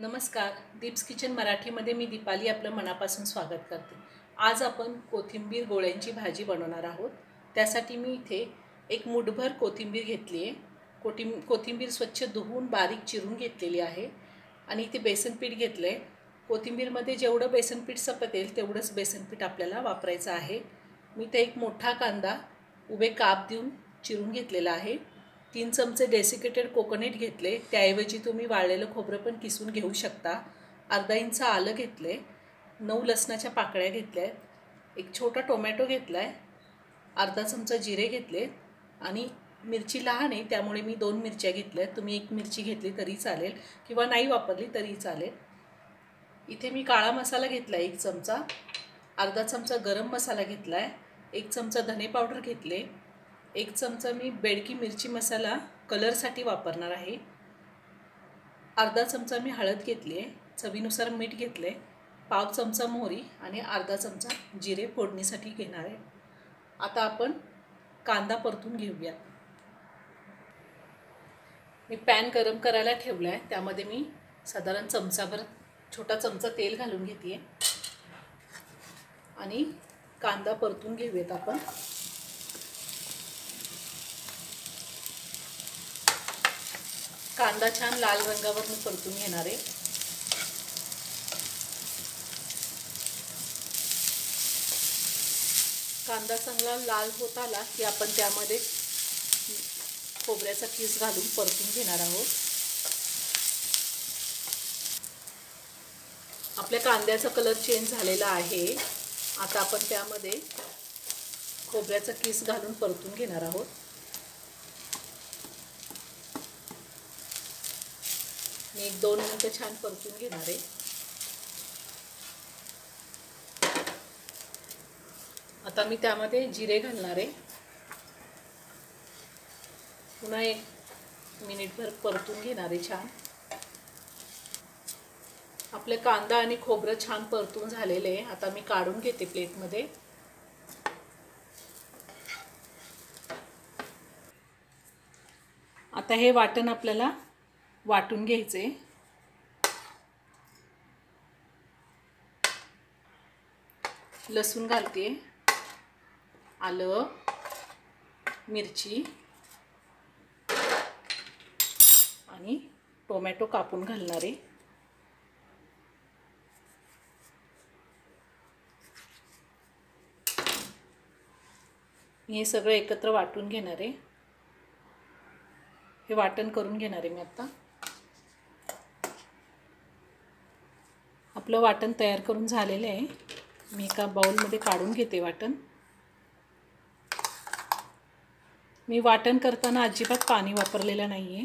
नमस्कार, दीप्स किचन मराठीमध्ये मी दीपाली आपलं मनापासून स्वागत करते। आज आपण कोथिंबीर गोळ्यांची भाजी बनवणार आहोत। त्यासाठी मी इथे एक मुठभर कोथिंबीर घेतली आहे। कोथिंबीर स्वच्छ धुवून बारीक चिरून घेतलेली आहे आणि इथे बेसन पीठ घेतले। कोथिंबीरमध्ये जेवढं बेसन पीठ सपतेल तेवढंच बेसन पीठ आपल्याला वापरायचं आहे। मी इथे एक मोठा कांदा उभे काप देऊन चिरून घेतलेला आहे। 3 चमचे डेसिकेटेड कोकोनट घेतले, त्याऐवजी तुम्ही वाळलेलं खोबरं पण किसून घेऊ शकता। अर्धा इंच आलं घेतले, 9 लसणाच्या पाकळ्या घेतल्या, एक छोटा टोमॅटो घेतलाय, अर्धा चमचा जिरे घेतले आणि मिरची लहान आहे त्यामुळे मी 2 मिरच्या घेतल्या। तुम्ही 1 मिरची घेतली तरी चालेल किंवा नाही वापरली तरी चालेल। इथे मी काळा मसाला घेतलाय 1 चमचा, अर्धा चमचा गरम मसाला घेतलाय, 1 चमचा धने पावडर घेतले, 1 चमचा मी बेडकी मिरची मसाला कलरसाठी वापरणार आहे, अर्धा चमचा मी हळद घेतली आहे, चवीनुसार मीठ घेतले, पाव चमचा मोहरी आणि अर्धा चमचा जिरे फोडणीसाठी घेणार आहे। आता आपण कांदा परतून घेऊया। मी पॅन गरम करायला ठेवला आहे, त्यामध्ये मी साधारण चमचाभर छोटा चमचा तेल घालून घेते आणि कांदा परतून घेऊयात आपण। कांदा छान लाल रंगावर मी परतून घेणार आहे। कांदा चांगला लाल होत आला की आपण त्यामध्ये खोबऱ्याचा किस घालून परतून घेणार आहोत। आपल्या कांद्याचा कलर चेंज झालेला आहे। आता आपण त्यामध्ये खोबऱ्याचा किस घालून परतून घेणार आहोत। मी 1-2 मिनिटं छान परतून घेणार आहे। आता मी त्यामध्ये जिरे घालणार आहे, पुन्हा 1 मिनिटभर परतून घेणार आहे छान। आपले कांदा आणि खोबरं छान परतून झालेले आहे। आता मी काढून घेते प्लेटमध्ये। आता हे वाटण आपल्याला वाटून घ्यायचे। लसूण घालते, आलं, मिरची आणि टोमॅटो कापून घालणार आहे। हे सगळं एकत्र वाटून घेणार आहे। हे वाटण करून घेणार आहे मी आता। आपलं वाटण तयार करून झालेलं आहे। मी एका बाउलमध्ये काढून घेते वाटण। मी वाटण करताना अजिबात पाणी वापरलेलं नाहीये।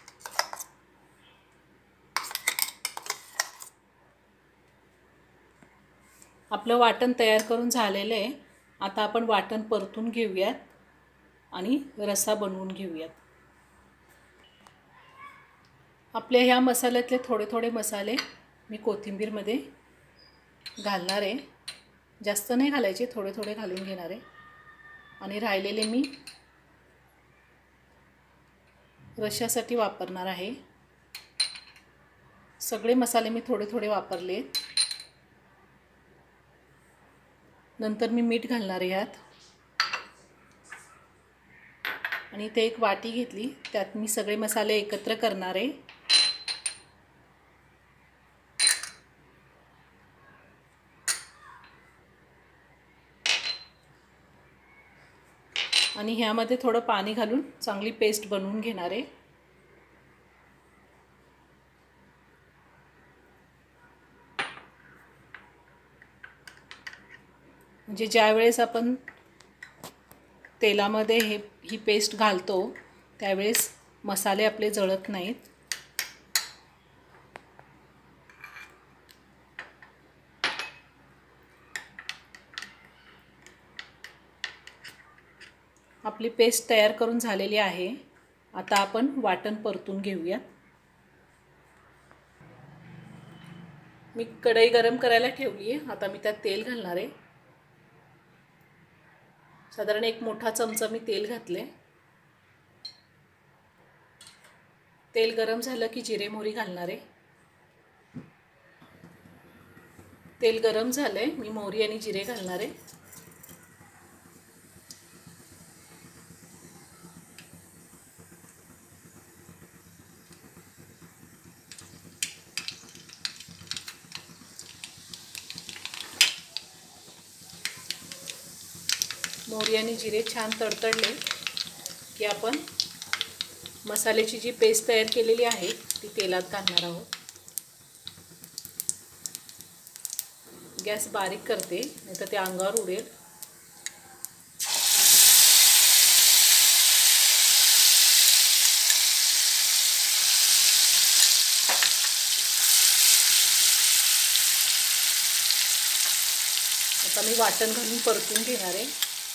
आपलं वाटण तयार करून झालेलं आहे। आता आपण वाटण परतून घेऊयात आणि रस्सा बनवून घेऊयात। आपल्या ह्या मसाल्यातले थोडे थोडे मसाले मी कोथिंबीरमध्ये घालणार आहे। जास्त नाही घालायचे, थोडे थोडे घालून घेणार आहे आणि राहिलेले मी रश्श्यासाठी वापरणार आहे। सगळे मसाले मी थोडे थोडे वापरले। नंतर मी मीठ घालणार आहे यात आणि इथे एक वाटी घेतली, त्यात मी सगळे मसाले एकत्र करणार आहे। आणि ह्यामध्ये थोडं पाणी घालून चांगली पेस्ट बनवून घेणार आहे। म्हणजे ज्यावेळेस आपण तेलामध्ये ही पेस्ट घालतो त्यावेळेस मसाले आपले जळत नाहीत। आपली पेस्ट तयार करून झालेली आहे। आता आपण वाटण परतून घेऊया। मी कढई गरम करायला ठेवली आहे। आता मी त्यात तेल घालणार आहे। साधारण 1 मोठा चमचा मी तेल घातले। तेल गरम झालं की जिरे मोहरी घालणार आहे। तेल गरम झालंय, मी मोहरी आणि जिरे घालणार आहे. मोहरी आणि जिरे छान तडतडले की आपण मसाल्याची जी पेस्ट तयार केलेली आहे ती तेलात घालणार आहोत. गॅस बारीक करते, नाहीतर ते अंगावर उडेल. आता मी वाटण घालून परतून घेणार आहे.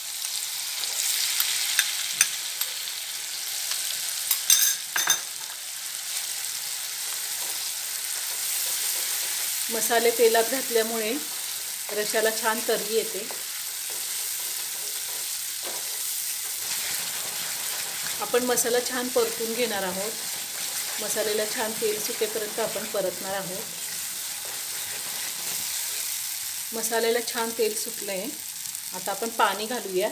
मसाले तेलात घातल्यामुळे रश्याला छान तर्री येते. आपण मसाला छान परतून घेणार आहोत. मसाल्याला छान तेल सुटेपर्यंत आपण परतणार आहोत. मसाल्याला छान तेल सुटलंय. आता आपण पाणी घालूया.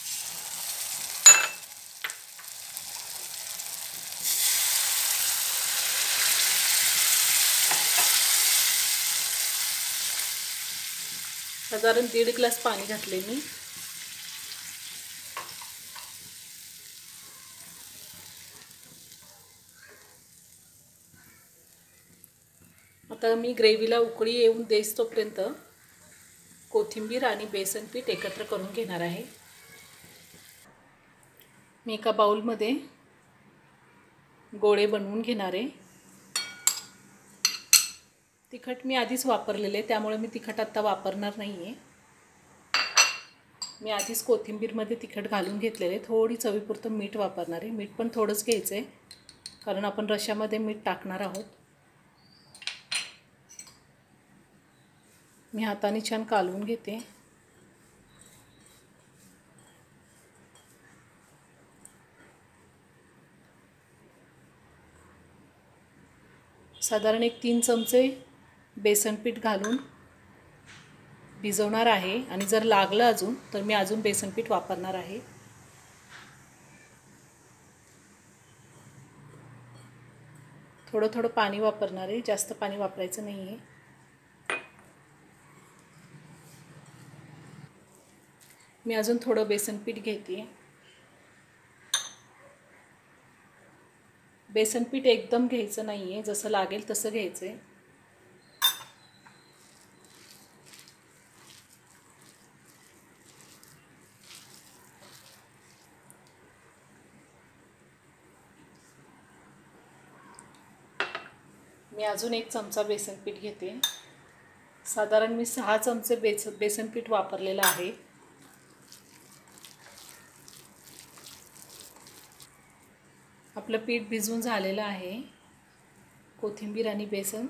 साधारण 1.5 ग्लास पाणी घातले मी. आता मी ग्रेव्हीला उकळी येऊन देस तोपर्यंत कोथिंबीर आणि बेसन पीठ एकत्र करून घेणार आहे. मी एका बाउलमध्ये गोळे बनवून घेणार आहे. तिखट मी आधीच वापरलेले, त्यामुळे मी तिखट आता वापरणार नाही आहे. मी आधीच कोथिंबीरमध्ये तिखट घालून घेतलेले. थोडी चवीपुरतं मीठ वापरणार आहे. मीठ पण थोडंच घ्यायचं आहे, कारण आपण रश्यामध्ये मीठ टाकणार आहोत. मी हाताने छान कालवून घेते. साधारण 3 चमचे बेसन पीठ घालून भिजवणार आहे, आणि जर लागलं अजून तर मी अजून बेसन पीठ वापरणार आहे. थोडं थोडं पाणी वापरणार आहे, जास्त पाणी वापरायचं नाही आहे. मी अजून थोडं बेसन पीठ घेते. बेसन पीठ एकदम घ्यायचं नाही आहे, जसं लागेल तसं घ्यायचं आहे. मी अजून 1 चमचा बेसन पीठ घेते. साधारण मी 6 चमचे बेसन पीठ वापरलेलं आहे. आपलं पीठ भिजवून झालेलं आहे. कोथिंबीर आणि बेसन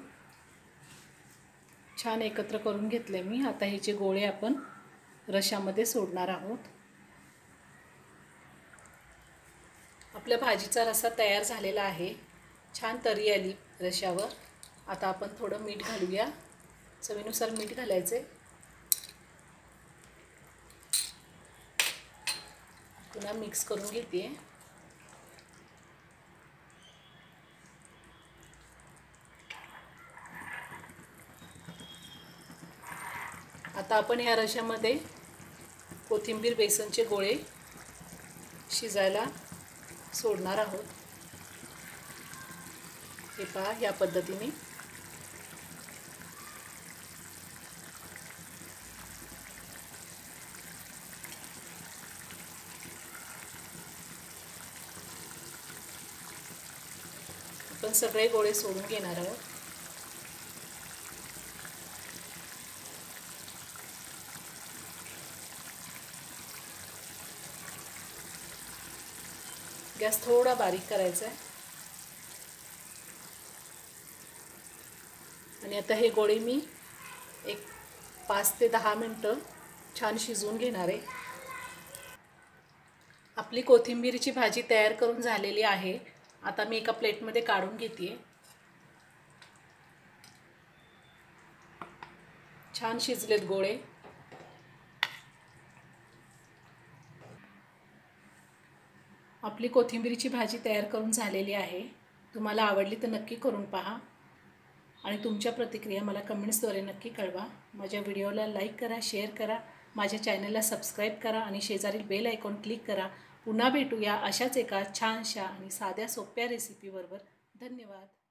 छान एकत्र करून घेतले मी. आता ह्याचे गोळे आपण रश्यामध्ये सोडणार आहोत. आपल्या भाजीचा रस्सा तयार झालेला आहे. छान तर्री आली रश्यावर. आता आपण थोडं मीठ घालूया. चवीनुसार मीठ घालायचे. पुन्हा मिक्स करून घेते. आता आपण ह्या रश्यामध्ये कोथिंबीर बेसनचे गोळे शिजायला सोडणार आहोत. हे पहा, या पद्धतीने. आपण सगळे गोळे सोडून घेणार आहोत. गॅस थोडा बारीक करायचा आहे. आणि आता हे गोळे मी एक 5 ते 10 मिनिटं छान शिजवून घेणार आहे. आपली कोथिंबीरची भाजी तयार करून झालेली आहे. आता मी एका प्लेटमध्ये काढून घेते. छान शिजलेत गोळे. आपली कोथिंबीरची भाजी तयार करून झालेली आहे. तुम्हाला आवडली तर नक्की करून पहा आणि तुमच्या प्रतिक्रिया मला कमेंट्सद्वारे नक्की कळवा. माझ्या व्हिडिओला लाईक करा, शेअर करा, माझ्या चॅनलला सबस्क्राईब करा आणि शेजारील बेल आयकॉन क्लिक करा. पुन्हा भेटूया अशाच एका छानशा आणि साध्या सोप्या रेसिपीबरोबर. धन्यवाद.